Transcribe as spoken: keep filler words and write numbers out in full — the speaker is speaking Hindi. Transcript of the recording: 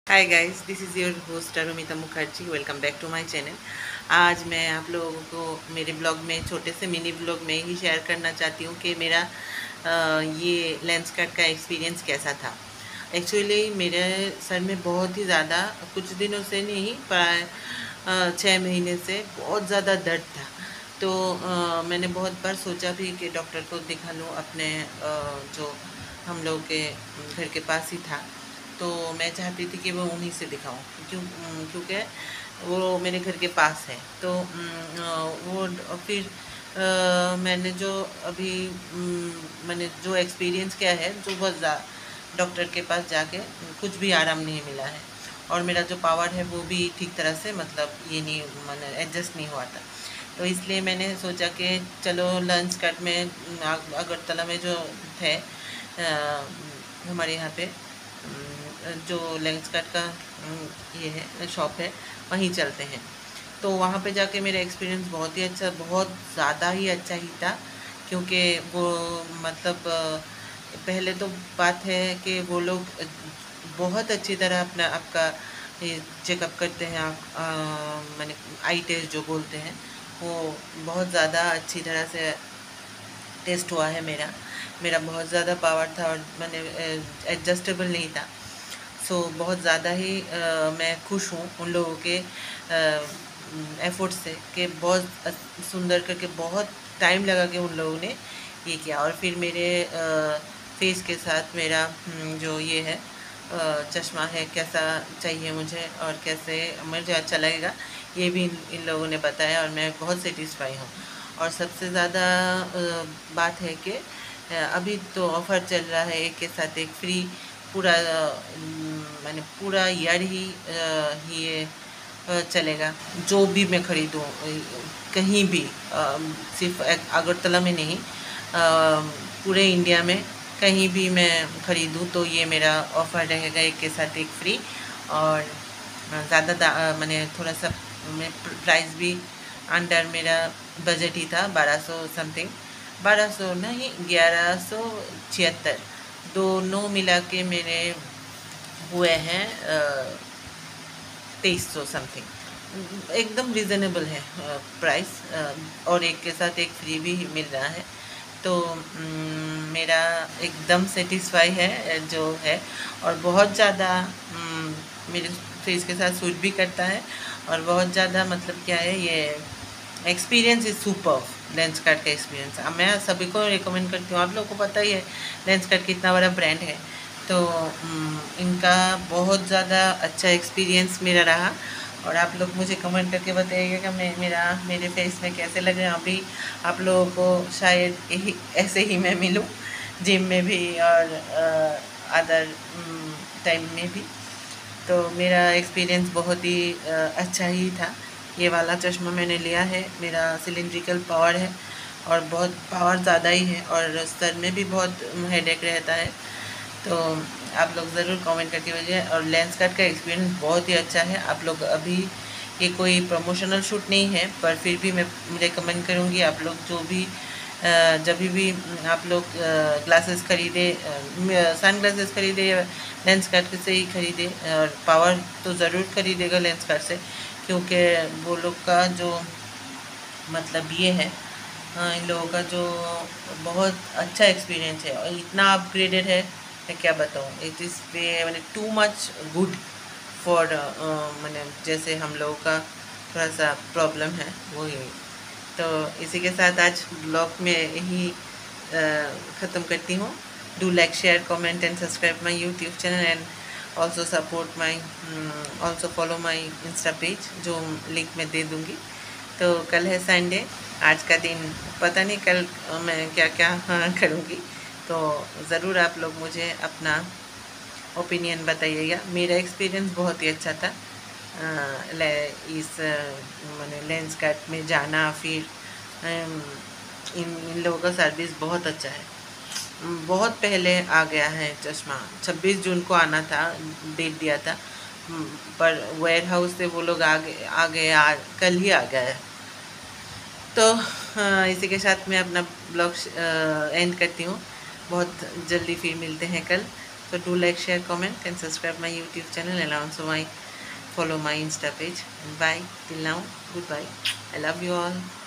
Hi guys, this is your host Arumita Mukherjee. Welcome back to my channel. आज मैं आप लोगों को मेरे ब्लॉग में, छोटे से मिनी ब्लॉग में ही शेयर करना चाहती हूँ कि मेरा अ, ये लेंस कट का एक्सपीरियंस कैसा था। एक्चुअली मेरे सर में बहुत ही ज़्यादा, कुछ दिनों से नहीं, प्राय अ, छः महीने से बहुत ज़्यादा दर्द था। तो अ, मैंने बहुत बार सोचा भी कि डॉक्टर को दिखा लूँ। अपने अ, जो हम लोग के घर के पास ही था, तो मैं चाहती थी कि वो उन्हीं से दिखाऊं, क्यों उम, क्योंकि वो मेरे घर के पास है। तो उम, अ, वो ड- फिर अ, मैंने जो अभी उम, मैंने जो एक्सपीरियंस किया है, जो बहुत ज़्यादा डॉक्टर के पास जाके कुछ भी आराम नहीं मिला है। और मेरा जो पावर है वो भी ठीक तरह से, मतलब ये नहीं, मैंने एडजस्ट नहीं हुआ था। तो इसलिए मैंने सोचा कि चलो लंच कट में अ, अगरतला में जो है, अ, हमारे यहाँ पे अम, जो लेंस कट का अम, ये है शॉप है, वहीं चलते हैं। तो वहाँ पे जाके मेरा एक्सपीरियंस बहुत ही अच्छा, बहुत ज़्यादा ही अच्छा ही था। क्योंकि वो, मतलब अ, पहले तो बात है कि वो लोग अ, बहुत अच्छी तरह अपना आपका ये चेकअप करते हैं। आप अ, मैंने आई टेस्ट जो बोलते हैं, वो बहुत ज़्यादा अच्छी तरह से टेस्ट हुआ है मेरा। मेरा बहुत ज़्यादा पावर था और मैंने एडजस्टेबल नहीं था। सो बहुत ज़्यादा ही अ, मैं खुश हूँ उन लोगों के एफर्ट से, कि बहुत अ- सुंदर करके, बहुत टाइम लगा के उन लोगों ने ये किया। और फिर मेरे फेस के साथ मेरा हम्म, जो ये है अ, चश्मा है, कैसा चाहिए मुझे और कैसे मुझे अच्छा लगेगा, ये भी इन, इन लोगों ने बताया और मैं बहुत सेटिस्फाई हूँ। और सबसे ज़्यादा अ, बात है कि अ, अभी तो ऑफ़र चल रहा है, एक के साथ एक फ्री। पूरा अम, मैंने पूरा ईयर ही अ, ये अ, चलेगा। जो भी मैं ख़रीदूँ अ, कहीं भी, अ, सिर्फ एक अगरतला में नहीं, अ, पूरे इंडिया में कहीं भी मैं ख़रीदूँ तो ये मेरा ऑफ़र रहेगा, एक के साथ एक फ्री। और ज़्यादा दा अ, मैंने थोड़ा-सा मैं प्राइस भी अंडर मेरा बजट ही था, बारह सौ समथिंग, बारह सौ नहीं, ग्यारह सौ छिहत्तर, दोनों मिला के मेरे हुए हैं तेईस सौ समथिंग। एकदम रिजनेबल है प्राइस, और एक के साथ एक फ्री भी मिल रहा है। तो उम, मेरा एकदम सेटिस्फाई है अ, जो है। और बहुत ज़्यादा उम, मेरे फेस के साथ सूट भी करता है। और बहुत ज़्यादा, मतलब क्या है, ये experience is superb. Lenskart का एक्सपीरियंस अब मैं सभी को रिकमेंड करती हूँ। आप लोगों को पता ही है लेंस कार्ट कितना बड़ा ब्रांड है। तो उम, इनका बहुत ज़्यादा अच्छा एक्सपीरियंस मेरा रहा। और आप लोग मुझे कमेंट करके बताइएगा कि मैं मेरा मेरे फेस में कैसे लगे। अभी आप लोगों को शायद यही ऐसे ही मैं मिलूँ, जिम में भी और अदर टाइम में भी। तो मेरा एक्सपीरियंस बहुत ही अ, अच्छा ही था। ये वाला चश्मा मैंने लिया है, मेरा सिलिंड्रिकल पावर है और बहुत पावर ज़्यादा ही है, और सर में भी बहुत हेडेक रहता है। तो आप लोग ज़रूर कमेंट करके भेजिए। और लेंस कट का एक्सपीरियंस बहुत ही अच्छा है। आप लोग अभी, ये कोई प्रमोशनल शूट नहीं है, पर फिर भी मैं रिकमेंड करूँगी आप लोग जो भी जब भी आप लोग ग्लासेस खरीदे, सन ग्लासेस खरीदे या लेंस कार्ट से ही खरीदे, और पावर तो ज़रूर खरीदेगा लेंस कार्ट से। क्योंकि वो लोग का जो, मतलब ये है, हाँ, इन लोगों का जो बहुत अच्छा एक्सपीरियंस है और इतना अपग्रेडेड है, मैं क्या बताऊँ। इट इज़ वे मैंने टू मच गुड फॉर, मैंने जैसे हम लोगों का थोड़ा सा प्रॉब्लम है वो ही। तो इसी के साथ आज ब्लॉग में यही ख़त्म करती हूँ। Do like, share, comment and subscribe my YouTube channel, and also support my, also follow my insta page, जो लिंक मैं दे दूँगी। तो कल है संडे, आज का दिन पता नहीं कल अ, मैं क्या क्या हाँ, करूँगी। तो ज़रूर आप लोग मुझे अपना ओपिनियन बताइएगा। मेरा एक्सपीरियंस बहुत ही अच्छा था। अ, ले इस अ, मैंने लेंस कार्ट में जाना, फिर अम, इन इन लोगों का सर्विस बहुत अच्छा है। उम, बहुत पहले आ गया है चश्मा, छब्बीस जून को आना था, डेट दिया था। उम, पर वेयर हाउस से वो लोग आ गए आ गए आ कल ही आ गया है। तो हाँ, इसी के साथ मैं अपना ब्लॉग एंड करती हूँ। बहुत जल्दी फिर मिलते हैं कल। So do like, share, comment, and subscribe my YouTube channel, and also my follow my Insta page. And bye till now. Goodbye. I love you all.